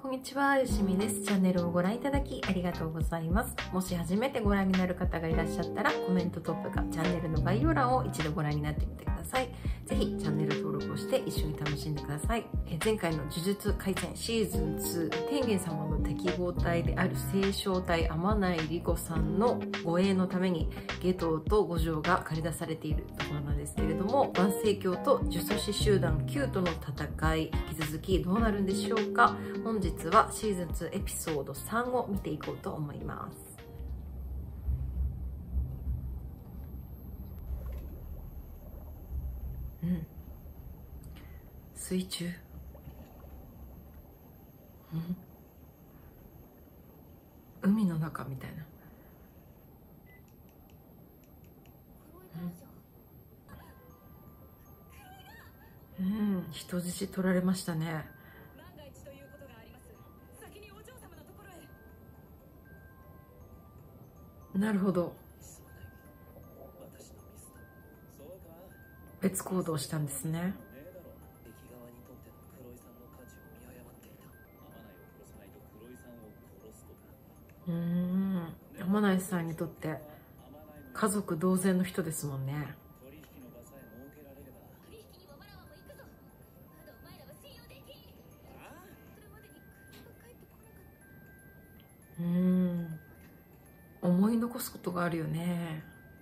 こんにちは、よしみです。チャンネルをご覧いただきありがとうございます。もし初めてご覧になる方がいらっしゃったら、コメントトップかチャンネルの概要欄を一度ご覧になってみてください。ぜひチャンネル登録をして一緒に楽しんでください。前回の呪術廻戦シーズン2、天元様の適合体である星漿体天内理子さんの護衛のために夏油と五条が駆り出されているところなんですけれども、万世教と呪詛師集団9との戦い、引き続きどうなるんでしょうか。本日はシーズン2エピソード3を見ていこうと思います。水中、海の中みたいな。人質取られましたね。なるほど。別行動したんですね。天内さんにとって家族同然の人ですもんね。思い残すことがあるよね。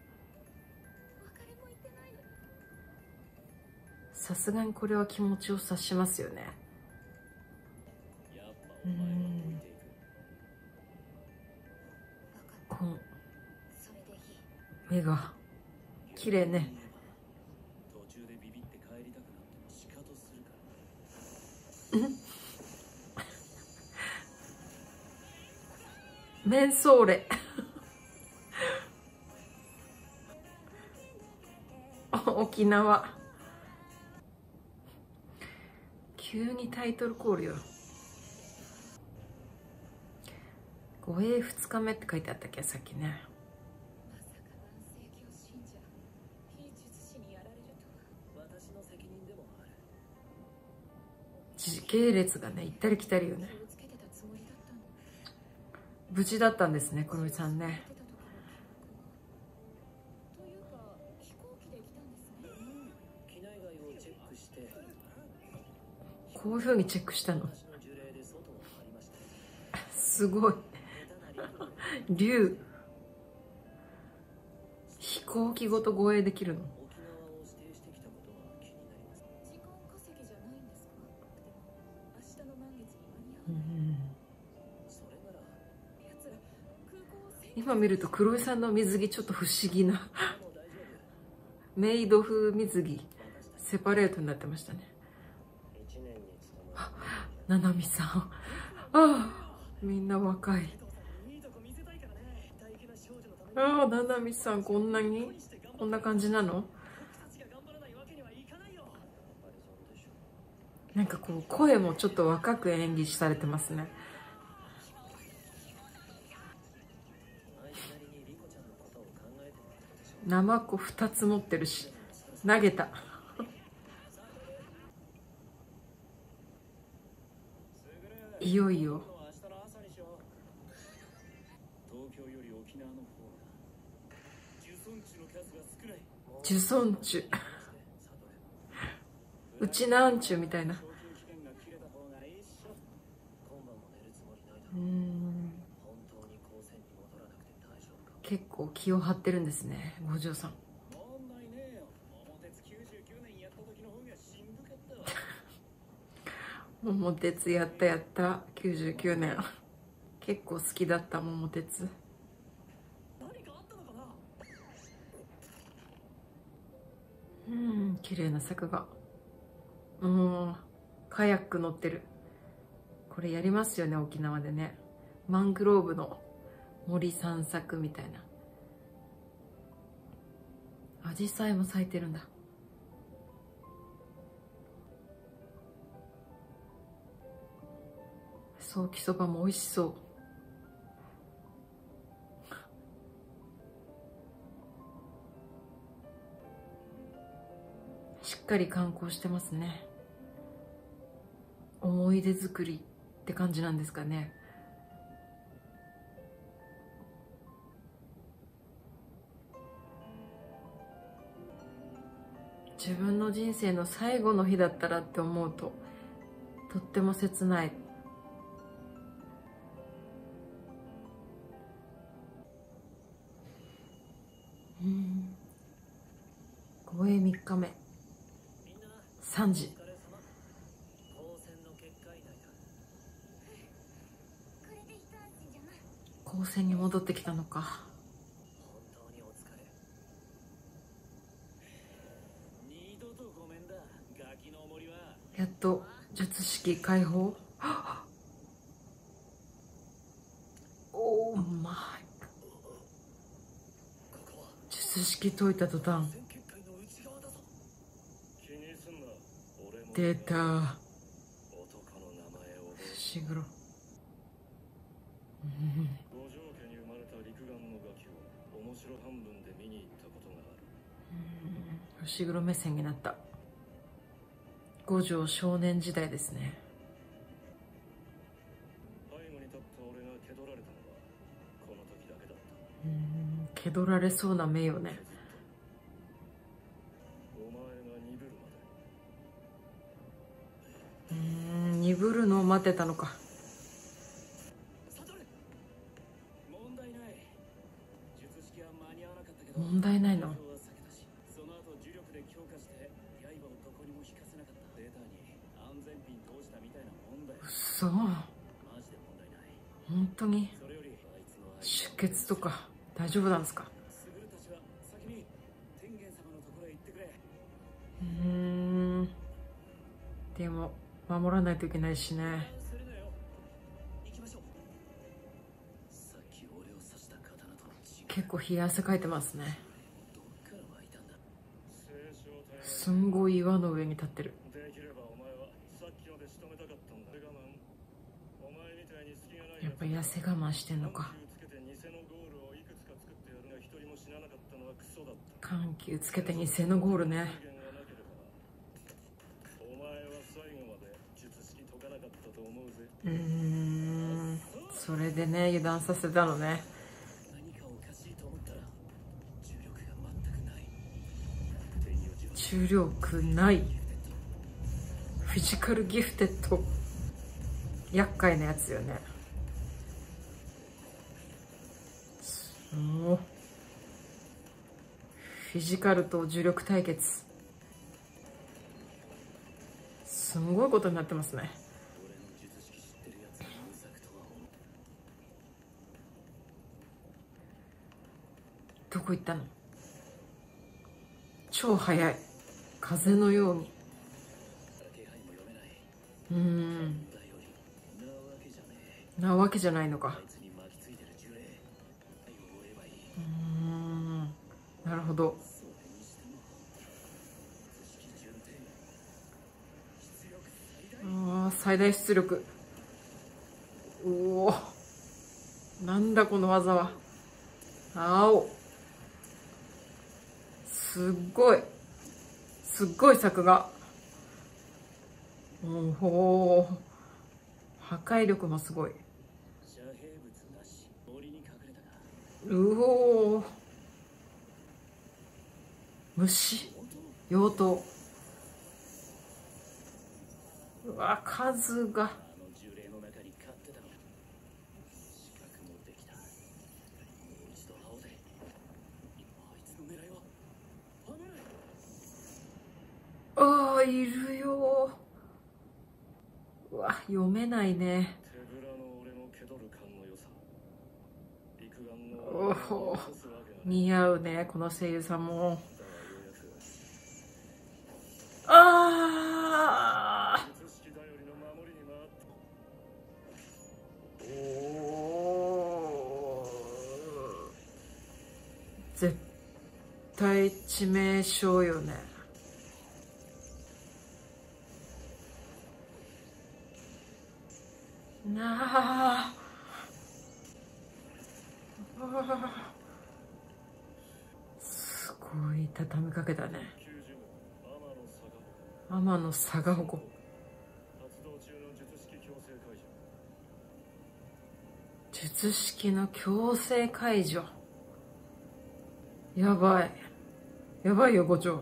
さすがにこれは気持ちを察しますよね。この目が綺麗ね。メンソーレ沖縄、急にタイトルコールよ。護衛2日目って書いてあったっけ、さっきね。時系列がね、行ったり来たりよね。無事だったんですね、黒井さんね。こういうふうにチェックしたの。すごい。竜、飛行機ごと護衛できるの。今見ると黒井さんの水着ちょっと不思議なメイド風水着セパレートになってましたね。ななみさん、みんな若い。ななみさんこんな感じなの。なんかこう声もちょっと若く演技されてますね。ナマコ2つ持ってるし投げた。いよいよ呪詛中うちなんちゅうみたいな。結構気を張ってるんですね、五条さん。桃鉄やった99年。結構好きだった桃鉄。綺麗な作画。カヤック乗ってる。これやりますよね、沖縄でね。マングローブの森散策みたいな。アジサイも咲いてるんだ。ソーキそばも美味しそう。しっかり観光してますね。思い出作りて感じなんですかね。自分の人生の最後の日だったらって思うととっても切ない。護衛3日目3時。高専に戻ってきたのか。やっと術式解放。オーマイ。術式解いた途端出た伏黒。伏黒目線になった。五条少年時代ですね。気取られそうな目よね。鈍るのを待ってたのか。問題ないの？嘘。本当に出血とか大丈夫なんですか？でも守らないといけないしね。結構冷や汗かいてますね。すんごい岩の上に立ってる。やっぱ痩せ我慢してんのか。緩急つけて偽のゴールね。それでね、油断させたのね。重力ない。フィジカルギフテッド。厄介なやつよね。フィジカルと重力対決。すんごいことになってますね。どこ行ったの？超速い。風のように。なわけじゃないのか。なるほど。最大出力。おお、なんだこの技は。青。すっごい作画。おお、破壊力もすごい。うおー、虫、妖刀。うわ、数が。ああ、いるよ。うわ、読めないね。おお、似合うね、この声優さんも。ああ、絶対致命傷よね。なあ、すごい畳みかけたね。天の佐賀保護。 術式の強制解除。やばい。やばいよ、五条。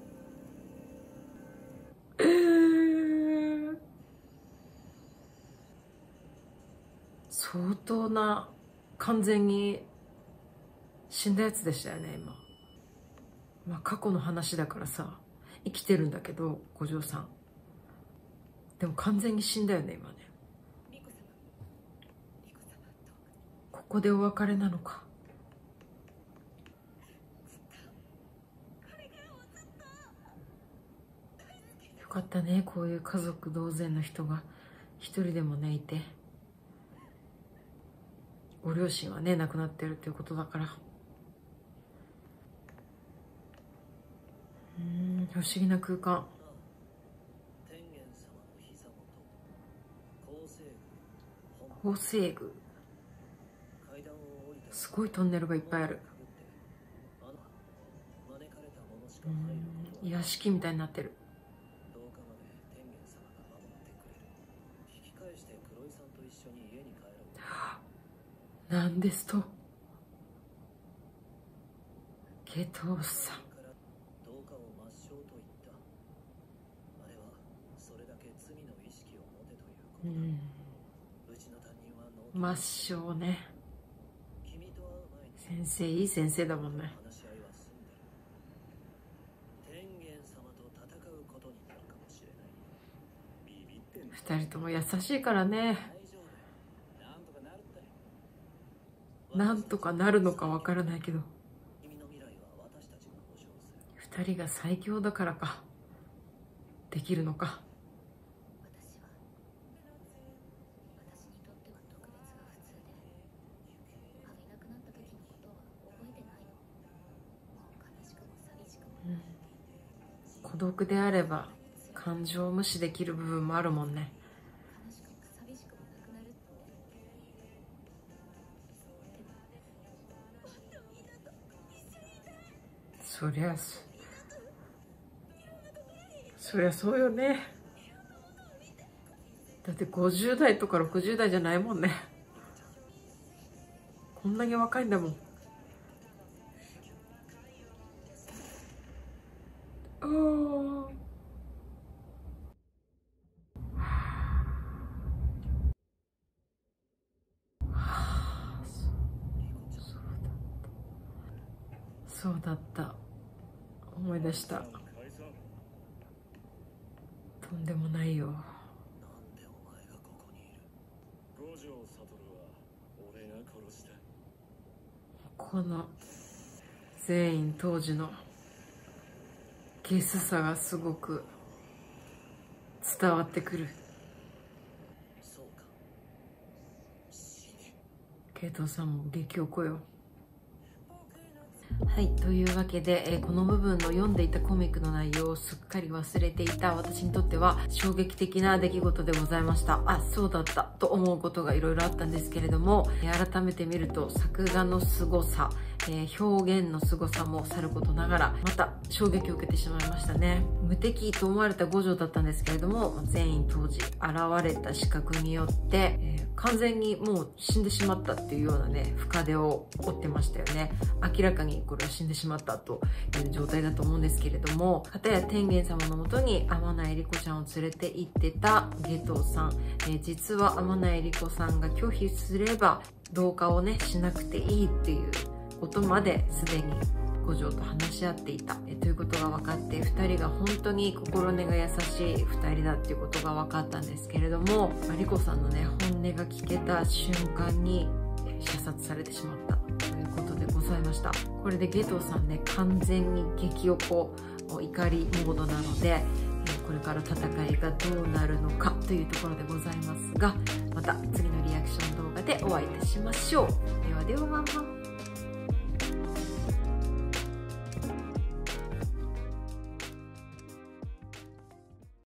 相当な、完全に死んだやつでしたよね、今。まあ過去の話だからさ、生きてるんだけど、五条さん。でも完全に死んだよね、今ね。ここでお別れなのか。よかったね、こういう家族同然の人が一人でもねいて。ご両親はね亡くなってるっていうことだから。不思議な空間。法政宮、すごいトンネルがいっぱいある。屋敷みたいになってる。なんですと、下等さん。抹消ね。先生いい先生だもんね。二人とも優しいからね。なんとかなるのかわからないけど、二人が最強だからかできるのか。孤独であれば感情を無視できる部分もあるもんね。そりゃそうよね。だって50代とか60代じゃないもんね。こんなに若いんだもん。そうだった。思い出した。とんでもないよ。この全員当時のゲスさがすごく伝わってくる。慶藤さんも激おこよ。はい、というわけで、この部分の読んでいたコミックの内容をすっかり忘れていた私にとっては衝撃的な出来事でございました。あ、そうだったと思うことがいろいろあったんですけれども、改めて見ると作画の凄さ、表現の凄さもさることながら、また衝撃を受けてしまいましたね。無敵と思われた五条だったんですけれども、全員当時現れた視覚によって、完全にもう死んでしまったっていうようなね、深手を負ってましたよね。明らかにこれは死んでしまったという状態だと思うんですけれども、片や天元様のもとに天内理子ちゃんを連れて行ってた下藤さん、実は天内理子さんが拒否すれば同化をねしなくていいっていうことまですでに五条と話し合っていたということが分かって、2人が本当に心根が優しい2人だっていうことが分かったんですけれども、理子さんのね本音が聞けた瞬間に射殺されてしまったということでございました。これで下藤さんね完全に激おこ怒りモードなので、これから戦いがどうなるのかというところでございますが、また次のリアクション動画でお会いいたしましょう。ではでは。